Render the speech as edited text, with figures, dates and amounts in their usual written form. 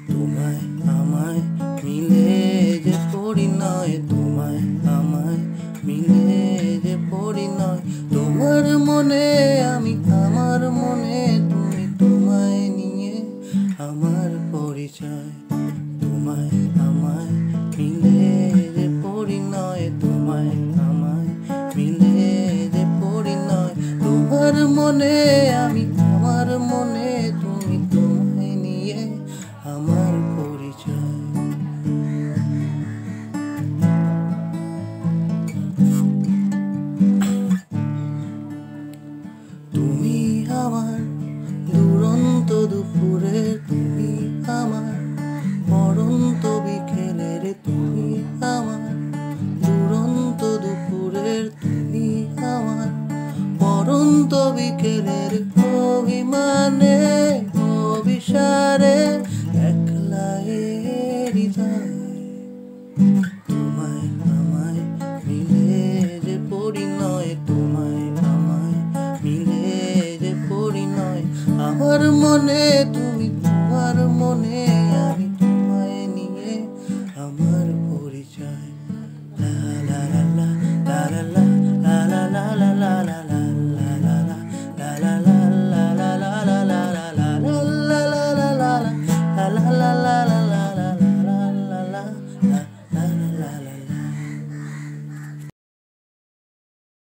তোমায় আমায় মিলে যে পরিণয়, তোমায় আমায় মিলে যে পরিণয়। তোমার মনে আমি, আমার মনে তুমি, তোমায় নিয়ে আমার পরিচয়। তোমায় আমায় মিলে যে পরিণয়, তোমায় আমায় মিলে যে পরিণয়। তোমার মনে আমি, আমার মনে তুমি, তোমায় নিয়ে আমার পরিচয়। তুমি আমার দুরন্ত দুপুরের, তুমি আমার পড়ন্ত বিকেলের, তুমি আমার দুরন্ত দুপুরের, তুমি আমার পড়ন্ত বিকেলের। অভিমানে অভিসারে একলা এ হৃদয়। তোমায় আমায় মিলে যে পরিণয়, তোমায় আমায় মিলে যে পরিণয়। আমার মনে তুমি